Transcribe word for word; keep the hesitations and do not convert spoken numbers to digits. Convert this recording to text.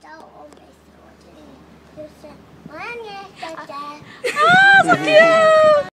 我没事，我这里就是我爱你，姐姐。 啊，sakit.